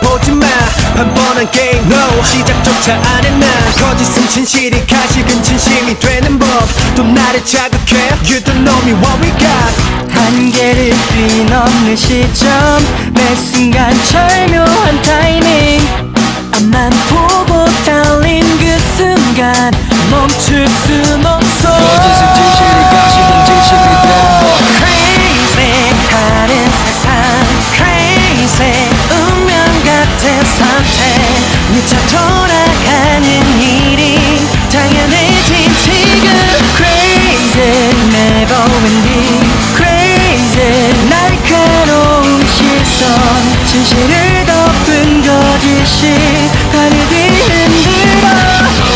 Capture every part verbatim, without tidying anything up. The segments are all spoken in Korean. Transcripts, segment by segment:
보지마 반번한 게임 no 시작조차 안 해 난 거짓은 진실이 가식은 진심이 되는 법 또 나를 자극해 You don't know me what we got 한계를 뛰넘는 시점 매 순간 절묘한 타이밍 앞만 보고 달린 그 순간 멈출 순 없어 거짓은 진실이 가식은 진심이 되는 법 Crazy 다른 세상 Crazy 운명 같은 선택 미쳐 돌아가는 일이 당연해진 지금 Crazy never ending Crazy 날카로운 시선 진실을 덮은 거짓이 하늘 뒤 흔들어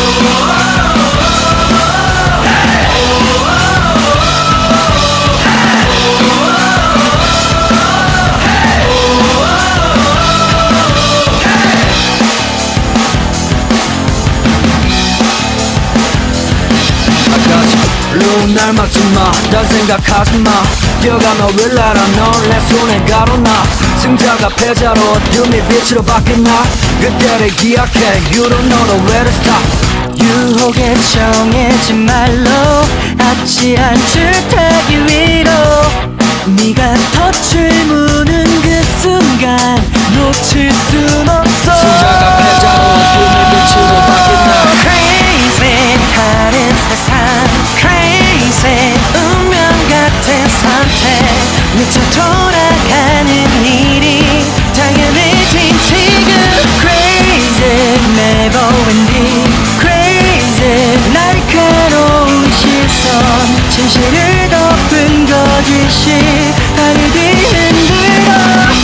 Look 날 막지마 딴 생각하지마 뛰어가며 will I don't know 내 손에 가로나 승자가 패자로 어둠이 빛으로 바뀌나 그때를 기억해 You don't know the way to stop 유혹에 정해진 말로 아치한 줄타기 위로 네가 덫을 무는 그 순간 놓칠 순 없어 승자가 패자로 어둠이 빛으로 바뀌나 Crazy 다른 세상 Crazy 운명 같은 선택 미쳐 돌아가는 일이 당연해진 지금 Crazy never ending Crazy 날카로운 시선 진실을 덮은 거짓이 하늘 뒤 흔들어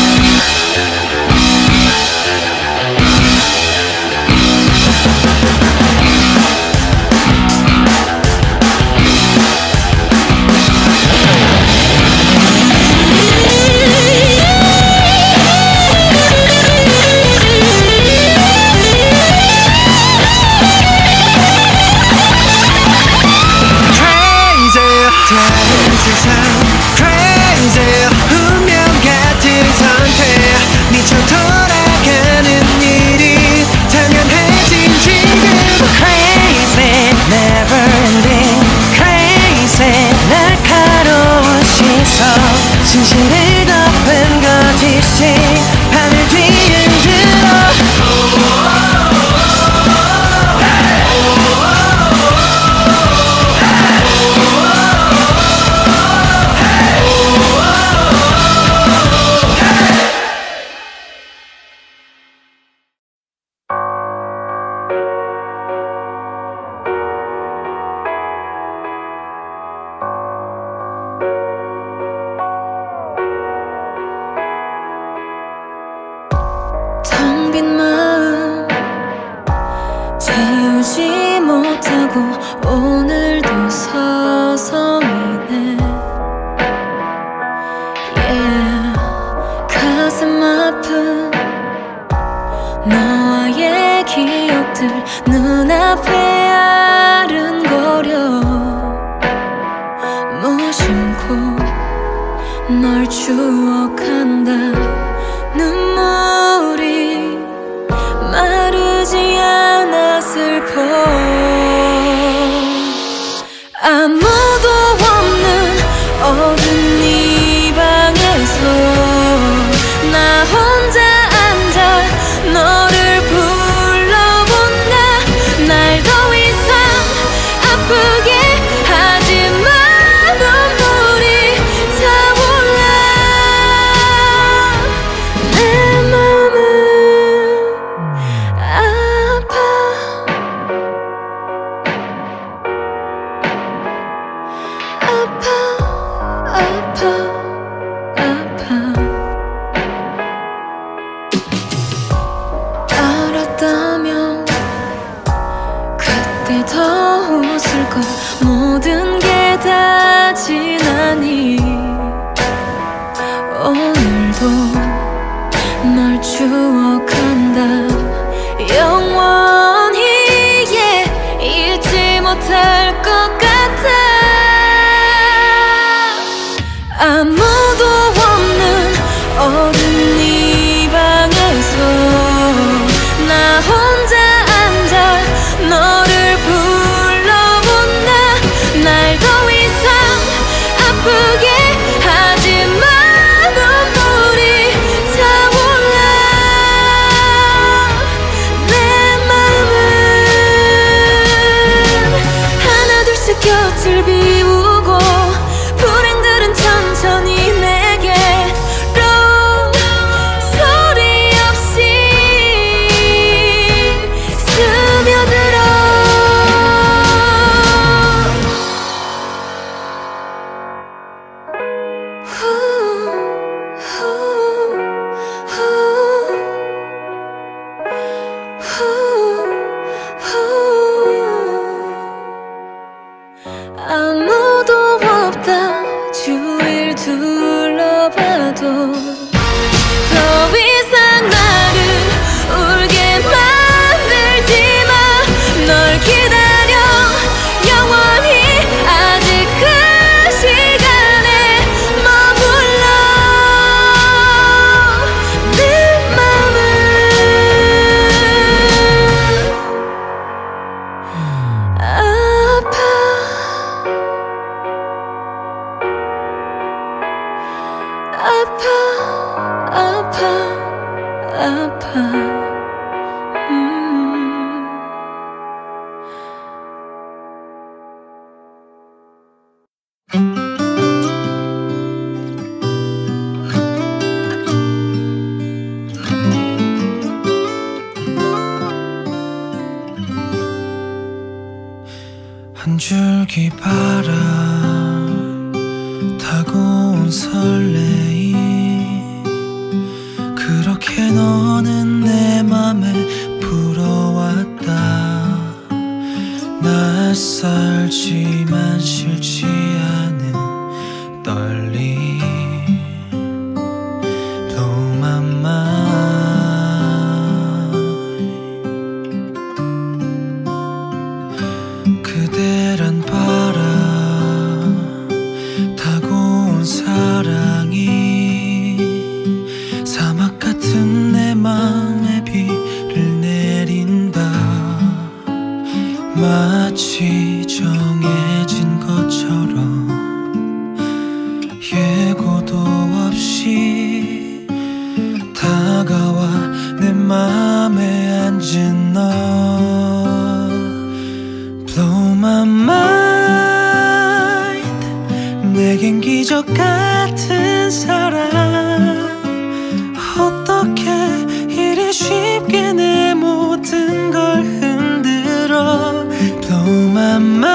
다른 세상 Crazy 운명 같은 선택 미쳐 돌아가는 일이 당연해진 지금 Crazy never ending Crazy 날카로운 시선 진실을 덮은 거짓이 하늘 뒤 흔들어 채우지 못하고 오늘도 서성이네 yeah. 가슴 아픈 너와의 기억들 눈앞에 아른거려 무심코 널 추억한다 눈물이 마르지 않아 슬퍼 아무도 없는 어두운 이 방에서 나 혼자 앉아 너를 불러본다 날 더 이상 아프게 하지마 눈물이 차올라 한 줄기 바람 타고 온 설레임 그렇게 너는 내 맘에 불어왔다 낯설지만 싫지 않은 떨림 Blow my mind 그대란 바람 타고 온 사랑이 사막 같은 내 맘에 비를 내린다 마치 정해진 것처럼 예고도 없이 다가와 내 맘에 앉은 너 Blow my mind 내겐 기적 같은 사랑 어떻게 이리 쉽게 내 모든 걸 흔들어 Blow my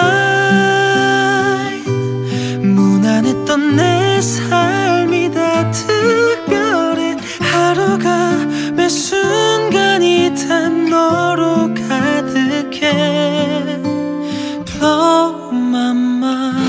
mind 무난했던 내 삶이 다 특별해 하루가 매 순간이 다 너로 가득해 Blow my mind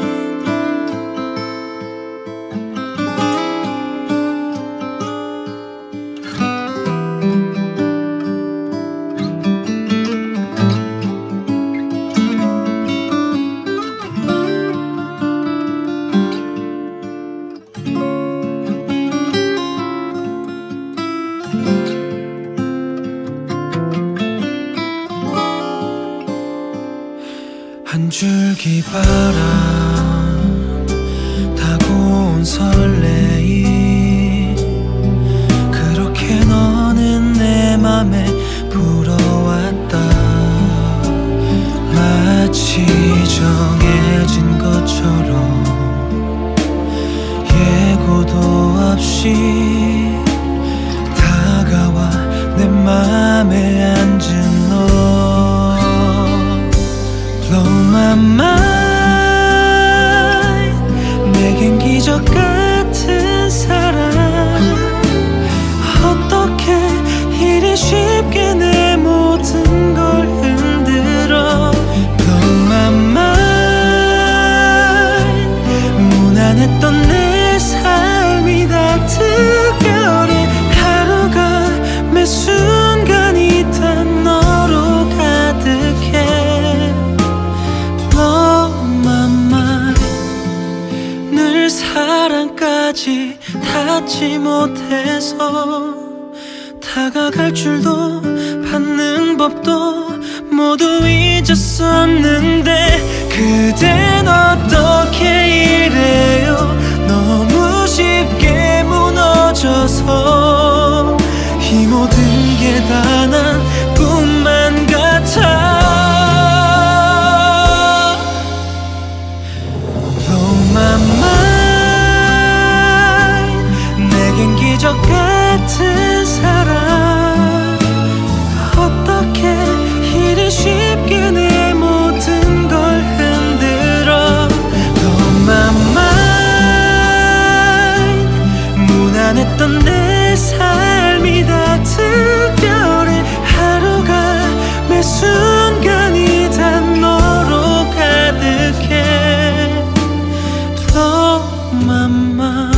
한 줄기 바람 타고 온 설레임 그렇게 너는 내 맘에 불어왔다 마치 정해진 것처럼 예고도 없이 다가와 내 맘에 앉은 너 Blow my mind 내겐 기적 같은 사랑 어떻게 이리 쉽게 내 모든 걸 흔들어 Blow my mind 무난했던 내 삶이 다 특별해 하루가 매 순간이 다 너로 가득해 늘 사랑까지 닿지 못해서 다가갈 줄도 받는 법도 모두 잊었었는데 그댄 어떻게 이래요 너무 쉽게 무너져서 이 모든 게 다 난 꿈만 같아 My mind 내겐 기적 같은 사랑 어떻게 이리 쉽게 내 모든 걸 흔들어 Blow my mind 무난했던 내 삶이 다 특별해 하루가 매 순간이 다 너로 가득해 Blow my mind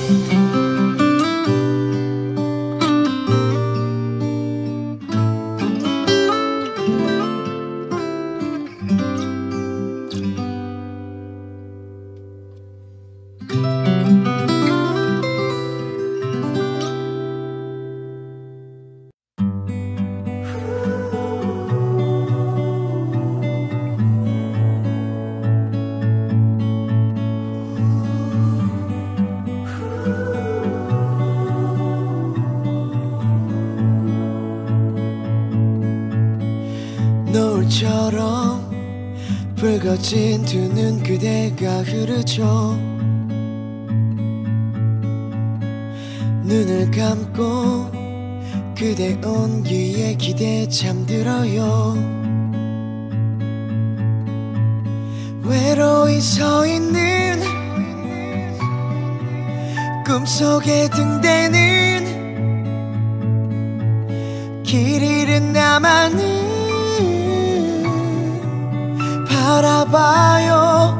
노을처럼 붉어진 두 눈 그대가 흐르죠 눈을 감고 그대 온기에 기대에 잠들어요 외로이 서 있는 꿈속에 등대는 길 잃은 나만은 바라봐요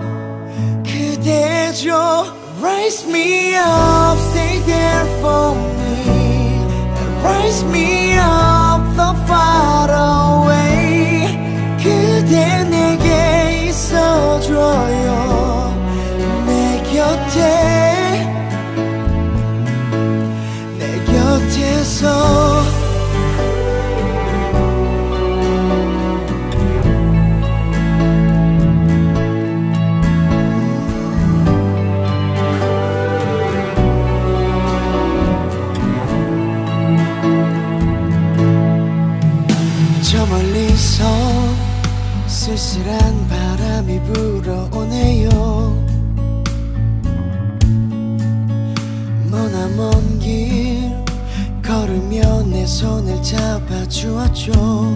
그대죠. Raise me up, stay there for me. Raise me up, so far away. 그대 내게 있어줘요 내 곁에 내 곁에서. 저 멀리서 쓸쓸한 바람이 불어오네요. 머나먼 길 걸으며 내 손을 잡아주었죠.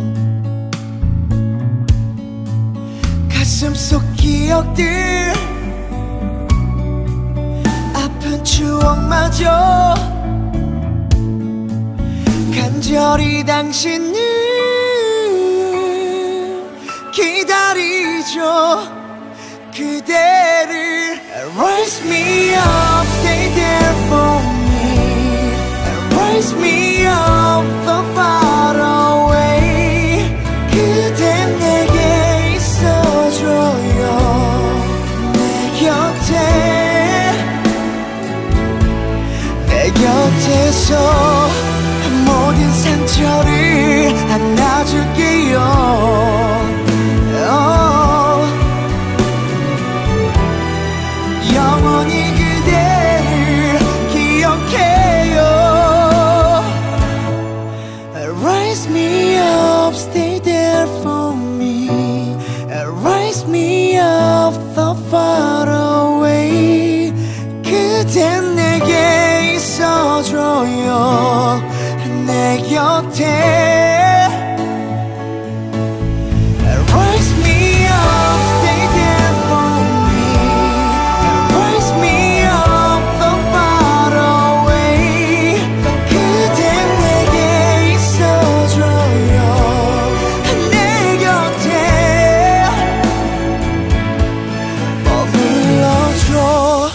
가슴 속 기억들 아픈 추억마저 간절히 당신을 기다리죠 그대를. Raise me up, stay there for me. Raise me up, so far away. 그대 내게 있어줘요 내 곁에 내 곁에서. 모든 상처를 안아줄게요. oh. 영원히 그대를 기억해요. Raise me up, stay there for me. Raise me up, so far away. 그댄 내게 있어줘요 내 곁에. Raise me up, stay there for me. Raise me up, so far away. 그댄 내게 있어줘요 내 곁에 머물러줘.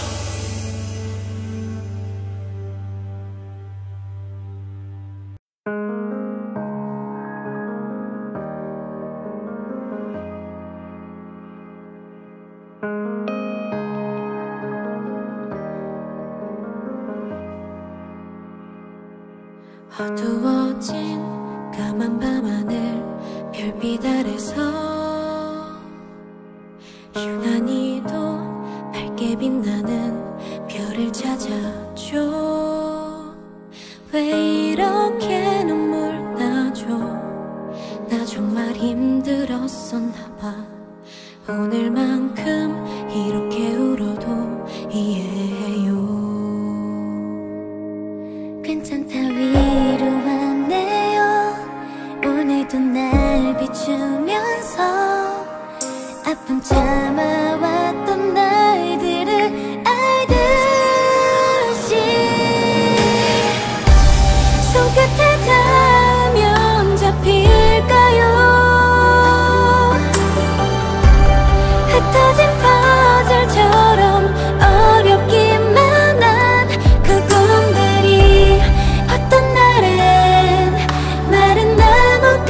어두워진 까만 밤하늘 별빛 아래서 유난히도 밝게 빛나는 별을 찾아줘. 왜 이렇게 눈물 나죠? 나 정말 힘들었었나봐. 오늘만큼 이렇게 울어도 이해해요. 괜찮다 위로하네요. 오늘도 날 비추면서 아픔 참아왔던 날들을 알듯이 손끝에 닿으면 잡힐까요? 흩어진 퍼즐처럼 어렵기만 한 그 꿈들이 어떤 날엔 마른 나뭇가지처럼 자꾸 흔들려요.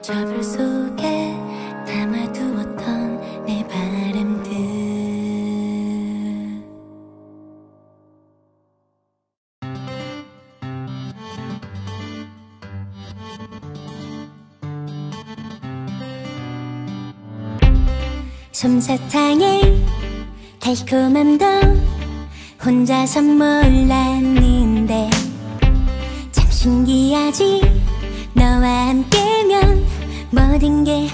저불 속에 담아두었던 내 바람들. 솜사탕의 달콤함도 혼자서 몰랐는데 참 신기하지. 너와 함께면 모든 게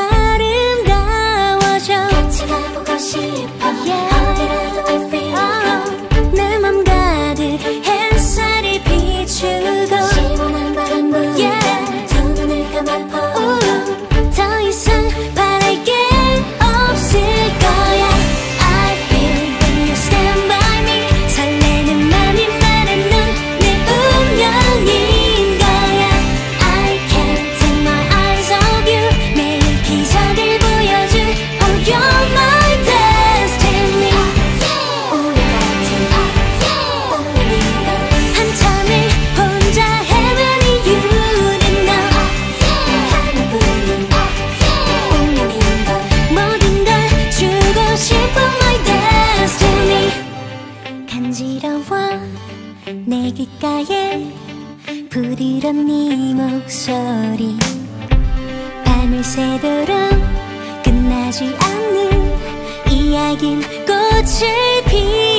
아름다워져. 같이 가보고 싶어. yeah. 어디라도 I feel oh. 내 맘 가득 햇살이 비추고 시원한 바람 부는 yeah. 두 눈을 감아보고 더 이상 바랄 게 없을 거야. I feel when you stand by me. 설레는 맘이 말하는 내 운명인 거야. I can't take my eyes off you. 매일 기적을 보여줄 Oh you're my destiny. 우리 같은 운명인 걸 한참을 혼자 헤맨 이유는 너 하나뿐인 운명인 걸 모든 걸 주고 싶어 my destiny. 간지러워 내 귓가에 부드러운 네 목소리. 밤을 새도록 끝나지 않는 이야긴 꽃을 피